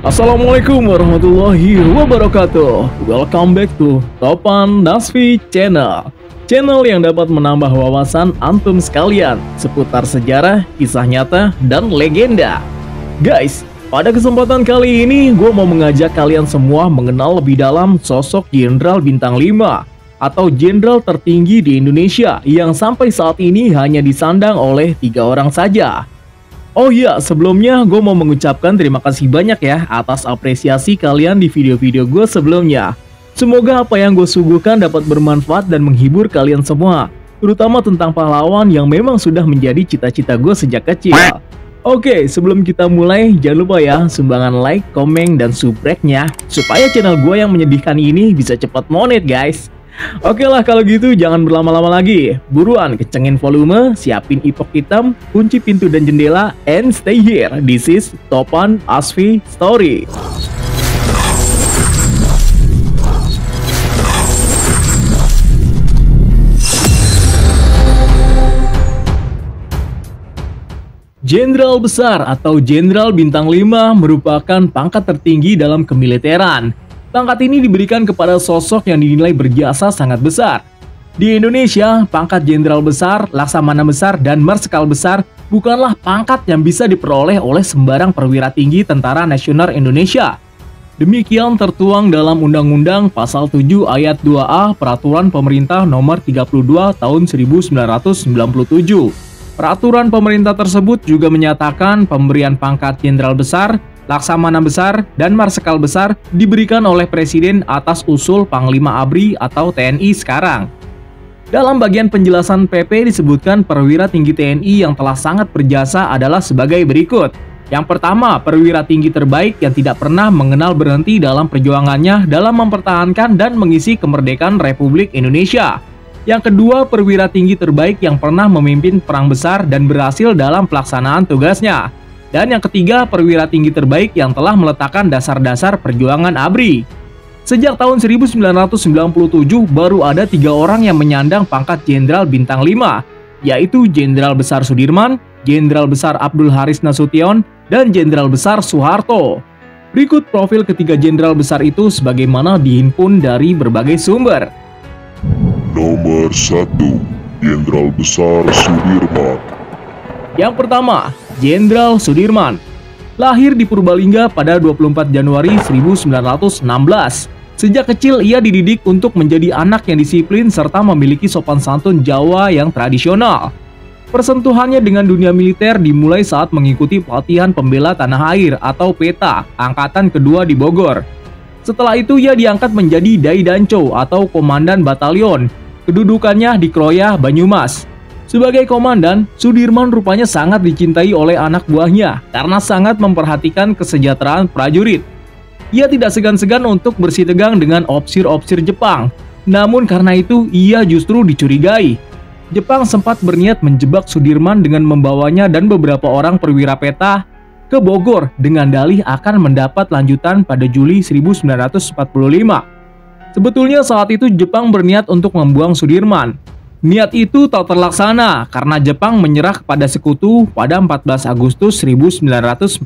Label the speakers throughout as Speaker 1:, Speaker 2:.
Speaker 1: Assalamualaikum warahmatullahi wabarakatuh. Welcome back to Topan Nasfi Channel. Channel yang dapat menambah wawasan antum sekalian seputar sejarah, kisah nyata, dan legenda. Guys, pada kesempatan kali ini gue mau mengajak kalian semua mengenal lebih dalam sosok Jenderal Bintang 5 atau jenderal tertinggi di Indonesia yang sampai saat ini hanya disandang oleh 3 orang saja. Oh iya, sebelumnya gue mau mengucapkan terima kasih banyak ya atas apresiasi kalian di video-video gue sebelumnya. Semoga apa yang gue suguhkan dapat bermanfaat dan menghibur kalian semua, terutama tentang pahlawan yang memang sudah menjadi cita-cita gue sejak kecil. Oke, sebelum kita mulai, jangan lupa ya sumbangan like, komen, dan subscribe-nya supaya channel gue yang menyedihkan ini bisa cepat monet guys. Oke lah kalau gitu jangan berlama-lama lagi. Buruan kencengin volume, siapin ipok hitam, kunci pintu dan jendela, and stay here. This is Topan Asfi Story. Jenderal Besar atau Jenderal Bintang 5 merupakan pangkat tertinggi dalam kemiliteran. Pangkat ini diberikan kepada sosok yang dinilai berjasa sangat besar. Di Indonesia, pangkat Jenderal Besar, Laksamana Besar, dan Marsikal Besar bukanlah pangkat yang bisa diperoleh oleh sembarang perwira tinggi Tentara Nasional Indonesia. Demikian tertuang dalam Undang-Undang Pasal 7 Ayat 2A Peraturan Pemerintah Nomor 32 Tahun 1997. Peraturan pemerintah tersebut juga menyatakan pemberian pangkat Jenderal Besar, Laksamana Besar, dan Marsikal Besar diberikan oleh Presiden atas usul Panglima ABRI atau TNI sekarang. Dalam bagian penjelasan PP disebutkan perwira tinggi TNI yang telah sangat berjasa adalah sebagai berikut. Yang pertama, perwira tinggi terbaik yang tidak pernah mengenal berhenti dalam perjuangannya dalam mempertahankan dan mengisi kemerdekaan Republik Indonesia. Yang kedua, perwira tinggi terbaik yang pernah memimpin perang besar dan berhasil dalam pelaksanaan tugasnya. Dan yang ketiga, perwira tinggi terbaik yang telah meletakkan dasar-dasar perjuangan ABRI. Sejak tahun 1997 baru ada 3 orang yang menyandang pangkat Jenderal Bintang 5, yaitu Jenderal Besar Sudirman, Jenderal Besar Abdul Haris Nasution, dan Jenderal Besar Soeharto. Berikut profil ketiga jenderal besar itu sebagaimana dihimpun dari berbagai sumber.
Speaker 2: Nomor 1, Jenderal Besar Sudirman.
Speaker 1: Yang pertama, Jenderal Sudirman. Lahir di Purbalingga pada 24 Januari 1916. Sejak kecil ia dididik untuk menjadi anak yang disiplin serta memiliki sopan santun Jawa yang tradisional. Persentuhannya dengan dunia militer dimulai saat mengikuti pelatihan pembela tanah air atau PETA, angkatan kedua di Bogor. Setelah itu ia diangkat menjadi Dai Danco atau Komandan Batalion. Kedudukannya di Kroya, Banyumas. Sebagai komandan, Sudirman rupanya sangat dicintai oleh anak buahnya karena sangat memperhatikan kesejahteraan prajurit. Ia tidak segan-segan untuk bersitegang dengan opsir-opsir Jepang. Namun karena itu, ia justru dicurigai. Jepang sempat berniat menjebak Sudirman dengan membawanya dan beberapa orang perwira PETA ke Bogor dengan dalih akan mendapat lanjutan pada Juli 1945. Sebetulnya saat itu Jepang berniat untuk membuang Sudirman. Niat itu tak terlaksana karena Jepang menyerah kepada sekutu pada 14 Agustus 1945.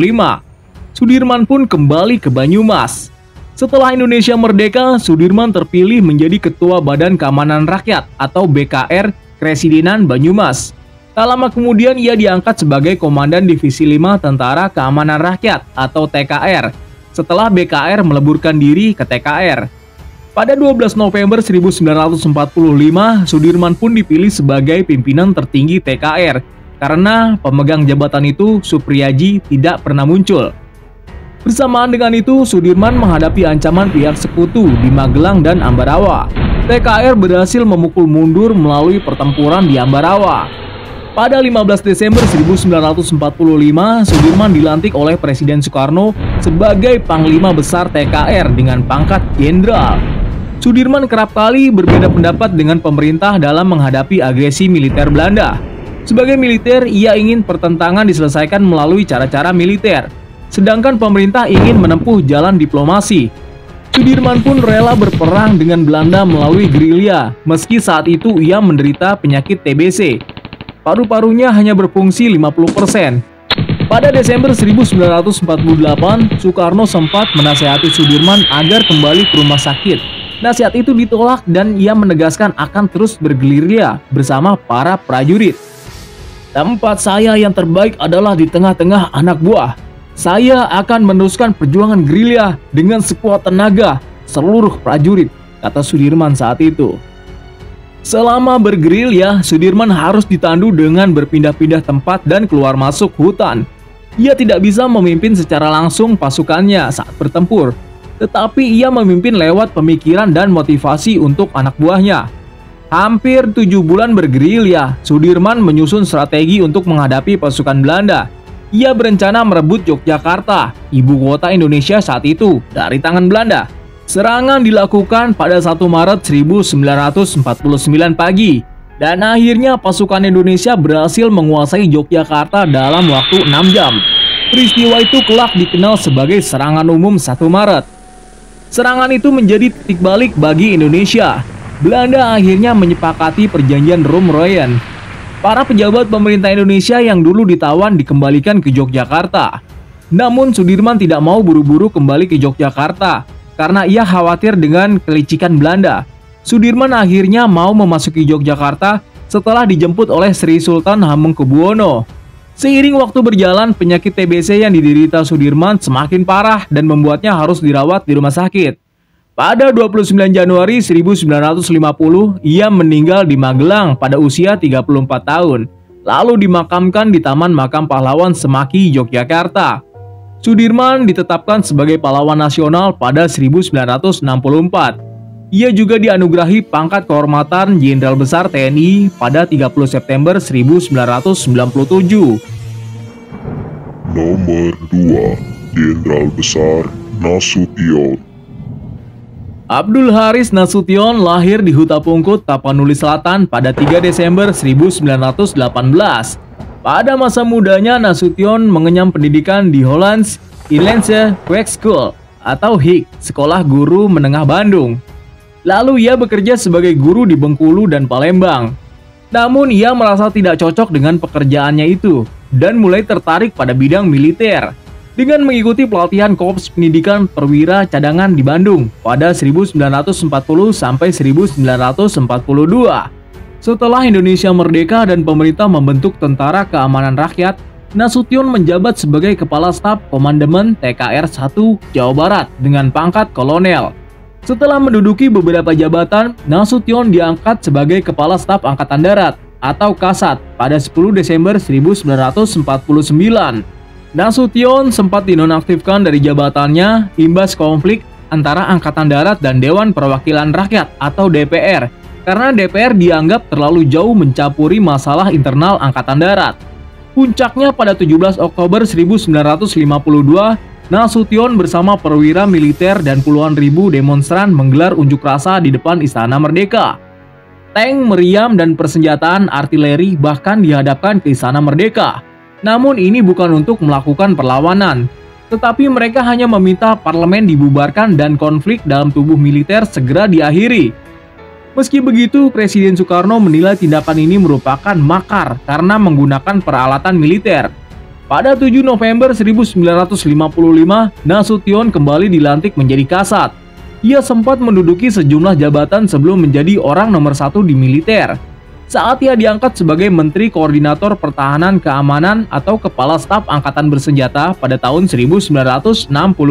Speaker 1: Sudirman pun kembali ke Banyumas. Setelah Indonesia merdeka, Sudirman terpilih menjadi Ketua Badan Keamanan Rakyat atau BKR Kresidenan Banyumas. Tak lama kemudian ia diangkat sebagai Komandan Divisi 5 Tentara Keamanan Rakyat atau TKR setelah BKR meleburkan diri ke TKR. Pada 12 November 1945, Sudirman pun dipilih sebagai pimpinan tertinggi TKR karena pemegang jabatan itu, Supriyaji, tidak pernah muncul. Bersamaan dengan itu, Sudirman menghadapi ancaman pihak sekutu di Magelang dan Ambarawa. TKR berhasil memukul mundur melalui pertempuran di Ambarawa. Pada 15 Desember 1945, Sudirman dilantik oleh Presiden Soekarno sebagai Panglima Besar TKR dengan pangkat Jenderal. Sudirman kerap kali berbeda pendapat dengan pemerintah dalam menghadapi agresi militer Belanda. Sebagai militer, ia ingin pertentangan diselesaikan melalui cara-cara militer, sedangkan pemerintah ingin menempuh jalan diplomasi. Sudirman pun rela berperang dengan Belanda melalui gerilya, meski saat itu ia menderita penyakit TBC. Paru-parunya hanya berfungsi 50%. Pada Desember 1948, Soekarno sempat menasihati Sudirman agar kembali ke rumah sakit. Nasihat itu ditolak dan ia menegaskan akan terus bergerilya bersama para prajurit. "Tempat saya yang terbaik adalah di tengah-tengah anak buah. Saya akan meneruskan perjuangan gerilya dengan sekuat tenaga seluruh prajurit," kata Sudirman saat itu. Selama bergerilya, Sudirman harus ditandu dengan berpindah-pindah tempat dan keluar masuk hutan. Ia tidak bisa memimpin secara langsung pasukannya saat bertempur, tetapi ia memimpin lewat pemikiran dan motivasi untuk anak buahnya. Hampir 7 bulan bergerilya, Sudirman menyusun strategi untuk menghadapi pasukan Belanda. Ia berencana merebut Yogyakarta, ibu kota Indonesia saat itu, dari tangan Belanda. Serangan dilakukan pada 1 Maret 1949 pagi, dan akhirnya pasukan Indonesia berhasil menguasai Yogyakarta dalam waktu 6 jam. Peristiwa itu kelak dikenal sebagai Serangan Umum 1 Maret. Serangan itu menjadi titik balik bagi Indonesia. Belanda akhirnya menyepakati perjanjian Roem-Royen. Para pejabat pemerintah Indonesia yang dulu ditawan dikembalikan ke Yogyakarta. Namun Sudirman tidak mau buru-buru kembali ke Yogyakarta karena ia khawatir dengan kelicikan Belanda. Sudirman akhirnya mau memasuki Yogyakarta setelah dijemput oleh Sri Sultan Hamengkubuwono. Seiring waktu berjalan, penyakit TBC yang diderita Sudirman semakin parah dan membuatnya harus dirawat di rumah sakit. Pada 29 Januari 1950, ia meninggal di Magelang pada usia 34 tahun, lalu dimakamkan di Taman Makam Pahlawan Semaki, Yogyakarta. Sudirman ditetapkan sebagai pahlawan nasional pada 1964. Ia juga dianugerahi pangkat kehormatan Jenderal Besar TNI pada 30 September 1997.
Speaker 2: Nomor 2. Jenderal Besar Nasution.
Speaker 1: Abdul Haris Nasution lahir di Huta Pungkut, Tapanuli Selatan pada 3 Desember 1918. Pada masa mudanya, Nasution mengenyam pendidikan di Hollands Inlandse Kweekschool atau HIK, Sekolah Guru Menengah Bandung. Lalu ia bekerja sebagai guru di Bengkulu dan Palembang. Namun ia merasa tidak cocok dengan pekerjaannya itu dan mulai tertarik pada bidang militer dengan mengikuti pelatihan Korps Pendidikan Perwira Cadangan di Bandung pada 1940 sampai 1942. Setelah Indonesia merdeka dan pemerintah membentuk Tentara Keamanan Rakyat, Nasution menjabat sebagai Kepala Staf Komandemen TKR 1 Jawa Barat dengan pangkat kolonel. Setelah menduduki beberapa jabatan, Nasution diangkat sebagai Kepala Staf Angkatan Darat atau Kasat pada 10 Desember 1949. Nasution sempat dinonaktifkan dari jabatannya imbas konflik antara Angkatan Darat dan Dewan Perwakilan Rakyat atau DPR karena DPR dianggap terlalu jauh mencampuri masalah internal Angkatan Darat. Puncaknya pada 17 Oktober 1952, Nasution bersama perwira militer dan puluhan ribu demonstran menggelar unjuk rasa di depan Istana Merdeka. Tank, meriam, dan persenjataan artileri bahkan dihadapkan ke Istana Merdeka. Namun ini bukan untuk melakukan perlawanan, tetapi mereka hanya meminta parlemen dibubarkan dan konflik dalam tubuh militer segera diakhiri. Meski begitu, Presiden Soekarno menilai tindakan ini merupakan makar karena menggunakan peralatan militer. Pada 7 November 1955, Nasution kembali dilantik menjadi Kasat. Ia sempat menduduki sejumlah jabatan sebelum menjadi orang nomor 1 di militer. Saat ia diangkat sebagai Menteri Koordinator Pertahanan Keamanan atau Kepala Staf Angkatan Bersenjata pada tahun 1962.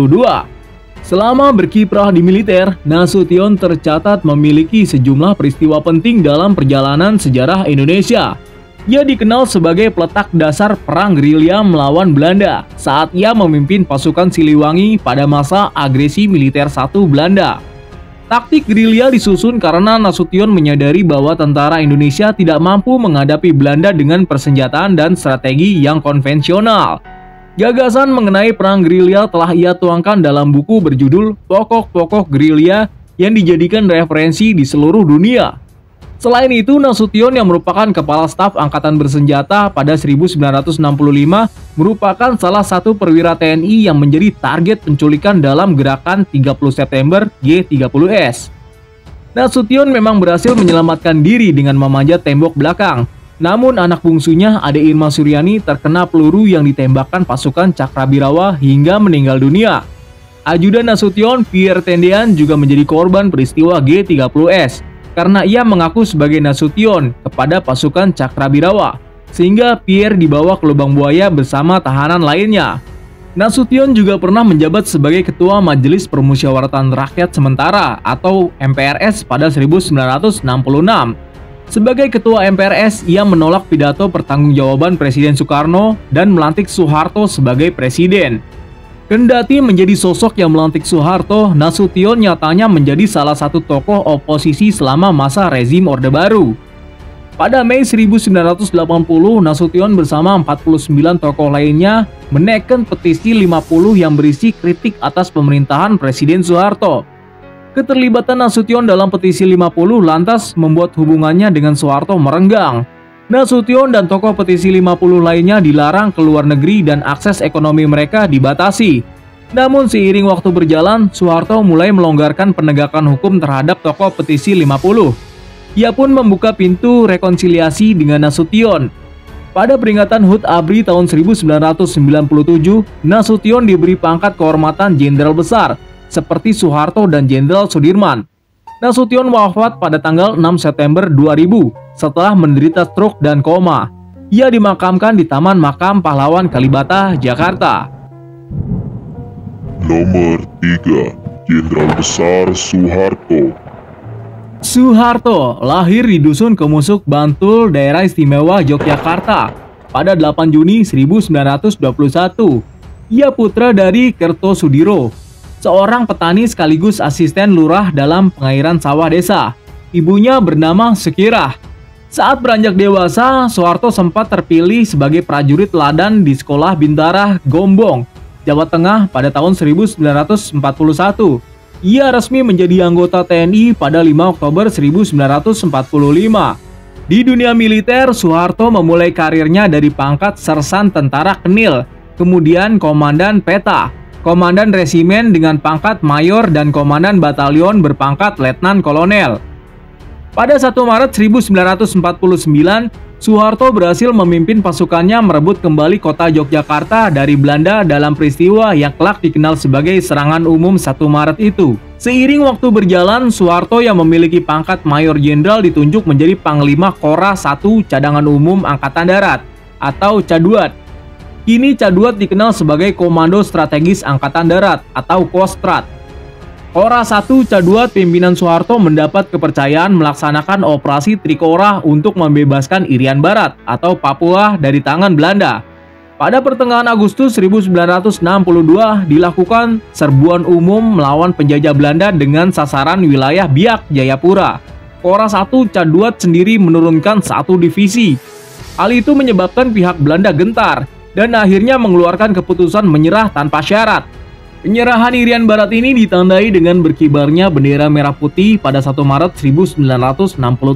Speaker 1: Selama berkiprah di militer, Nasution tercatat memiliki sejumlah peristiwa penting dalam perjalanan sejarah Indonesia. Ia dikenal sebagai peletak dasar perang gerilya melawan Belanda saat ia memimpin pasukan Siliwangi pada masa agresi militer 1 Belanda. Taktik gerilya disusun karena Nasution menyadari bahwa tentara Indonesia tidak mampu menghadapi Belanda dengan persenjataan dan strategi yang konvensional. Gagasan mengenai perang gerilya telah ia tuangkan dalam buku berjudul Pokok-Pokok Gerilya yang dijadikan referensi di seluruh dunia. Selain itu, Nasution yang merupakan Kepala Staf Angkatan Bersenjata pada 1965 merupakan salah satu perwira TNI yang menjadi target penculikan dalam gerakan 30 September G30S. Nasution memang berhasil menyelamatkan diri dengan memanjat tembok belakang. Namun anak bungsunya Ade Irma Suryani terkena peluru yang ditembakkan pasukan Cakrabirawa hingga meninggal dunia. Ajudan Nasution, Pierre Tendean, juga menjadi korban peristiwa G30S karena ia mengaku sebagai Nasution kepada pasukan Cakrabirawa, sehingga Pierre dibawa ke lubang buaya bersama tahanan lainnya. Nasution juga pernah menjabat sebagai Ketua Majelis Permusyawaratan Rakyat Sementara atau MPRS pada 1966. Sebagai Ketua MPRS, ia menolak pidato pertanggungjawaban Presiden Soekarno dan melantik Soeharto sebagai Presiden. Kendati menjadi sosok yang melantik Soeharto, Nasution nyatanya menjadi salah satu tokoh oposisi selama masa rezim Orde Baru. Pada Mei 1980, Nasution bersama 49 tokoh lainnya menekan petisi 50 yang berisi kritik atas pemerintahan Presiden Soeharto. Keterlibatan Nasution dalam petisi 50 lantas membuat hubungannya dengan Soeharto merenggang. Nasution dan tokoh petisi 50 lainnya dilarang ke luar negeri dan akses ekonomi mereka dibatasi. Namun seiring waktu berjalan, Soeharto mulai melonggarkan penegakan hukum terhadap tokoh petisi 50. Ia pun membuka pintu rekonsiliasi dengan Nasution. Pada peringatan HUT ABRI tahun 1997, Nasution diberi pangkat kehormatan Jenderal Besar, seperti Soeharto dan Jenderal Sudirman. Nasution wafat pada tanggal 6 September 2000 setelah menderita stroke dan koma. Ia dimakamkan di Taman Makam Pahlawan Kalibata, Jakarta.
Speaker 2: Nomor 3. Jenderal Besar Soeharto.
Speaker 1: Soeharto lahir di Dusun Kemusuk, Bantul, Daerah Istimewa Yogyakarta pada 8 Juni 1921. Ia putra dari Kertosudiro, seorang petani sekaligus asisten lurah dalam pengairan sawah desa. Ibunya bernama Sekirah. Saat beranjak dewasa, Soeharto sempat terpilih sebagai prajurit ladan di Sekolah Bintara, Gombong, Jawa Tengah pada tahun 1941. Ia resmi menjadi anggota TNI pada 5 Oktober 1945. Di dunia militer, Soeharto memulai karirnya dari pangkat Sersan Tentara Kenil, kemudian Komandan Peta, Komandan Resimen dengan pangkat Mayor, dan Komandan Batalion berpangkat Letnan Kolonel. Pada 1 Maret 1949, Soeharto berhasil memimpin pasukannya merebut kembali kota Yogyakarta dari Belanda dalam peristiwa yang kelak dikenal sebagai Serangan Umum 1 Maret itu. Seiring waktu berjalan, Soeharto yang memiliki pangkat Mayor Jenderal ditunjuk menjadi Panglima Kora 1 Cadangan Umum Angkatan Darat atau Caduat. Kini Caduat dikenal sebagai Komando Strategis Angkatan Darat atau Kostrat. Kora 1 Caduat pimpinan Soeharto mendapat kepercayaan melaksanakan operasi Trikora untuk membebaskan Irian Barat atau Papua dari tangan Belanda. Pada pertengahan Agustus 1962 dilakukan serbuan umum melawan penjajah Belanda dengan sasaran wilayah Biak, Jayapura. Kora 1 Caduat sendiri menurunkan 1 divisi. Hal itu menyebabkan pihak Belanda gentar dan akhirnya mengeluarkan keputusan menyerah tanpa syarat. Penyerahan Irian Barat ini ditandai dengan berkibarnya bendera merah putih pada 1 Maret 1963.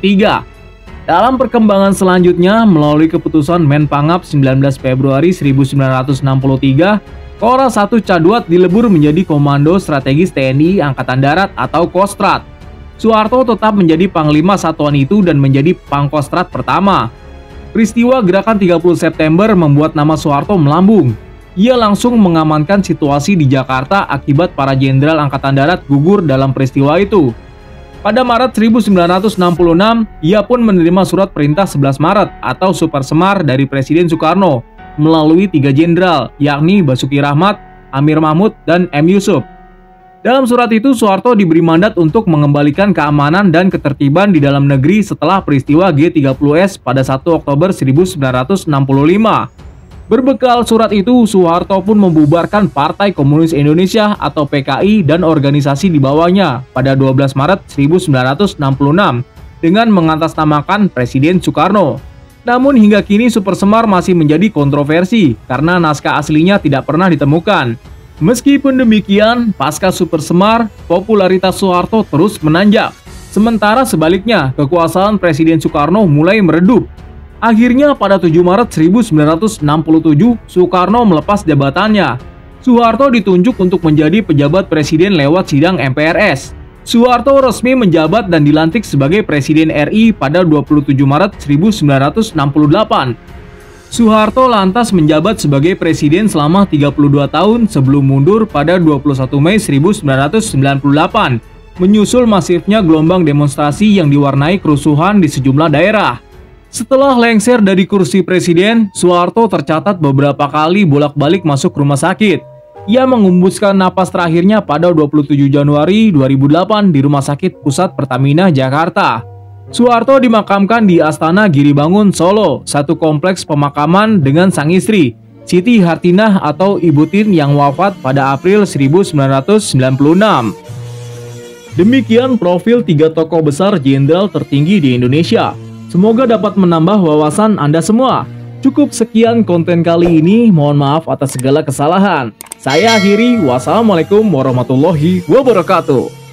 Speaker 1: Dalam perkembangan selanjutnya, melalui keputusan Menpangap 19 Februari 1963, Kora 1 Caduat dilebur menjadi Komando Strategis TNI Angkatan Darat atau Kostrat. Soeharto tetap menjadi Panglima Satuan itu dan menjadi Pangkostrat pertama. Peristiwa Gerakan 30 September membuat nama Soeharto melambung. Ia langsung mengamankan situasi di Jakarta akibat para jenderal Angkatan Darat gugur dalam peristiwa itu. Pada Maret 1966, ia pun menerima surat perintah 11 Maret atau Super Semar dari Presiden Soekarno melalui 3 jenderal, yakni Basuki Rahmat, Amir Mahmud, dan M. Yusuf. Dalam surat itu, Soeharto diberi mandat untuk mengembalikan keamanan dan ketertiban di dalam negeri setelah peristiwa G30S pada 1 Oktober 1965. Berbekal surat itu, Soeharto pun membubarkan Partai Komunis Indonesia atau PKI dan organisasi di bawahnya pada 12 Maret 1966 dengan mengatasnamakan Presiden Soekarno. Namun hingga kini Super Semar masih menjadi kontroversi karena naskah aslinya tidak pernah ditemukan. Meskipun demikian, pasca Super Semar, popularitas Soeharto terus menanjak. Sementara sebaliknya, kekuasaan Presiden Soekarno mulai meredup. Akhirnya pada 7 Maret 1967, Soekarno melepas jabatannya. Soeharto ditunjuk untuk menjadi pejabat presiden lewat sidang MPRS. Soeharto resmi menjabat dan dilantik sebagai Presiden RI pada 27 Maret 1968. Soeharto lantas menjabat sebagai Presiden selama 32 tahun sebelum mundur pada 21 Mei 1998, menyusul masifnya gelombang demonstrasi yang diwarnai kerusuhan di sejumlah daerah. Setelah lengser dari kursi Presiden, Soeharto tercatat beberapa kali bolak-balik masuk rumah sakit. Ia mengembuskan napas terakhirnya pada 27 Januari 2008 di Rumah Sakit Pusat Pertamina, Jakarta. Soeharto dimakamkan di Astana Giribangun, Solo, satu kompleks pemakaman dengan sang istri, Siti Hartinah atau Ibu Tin yang wafat pada April 1996. Demikian profil 3 tokoh besar jenderal tertinggi di Indonesia. Semoga dapat menambah wawasan Anda semua. Cukup sekian konten kali ini, mohon maaf atas segala kesalahan. Saya akhiri, wassalamualaikum warahmatullahi wabarakatuh.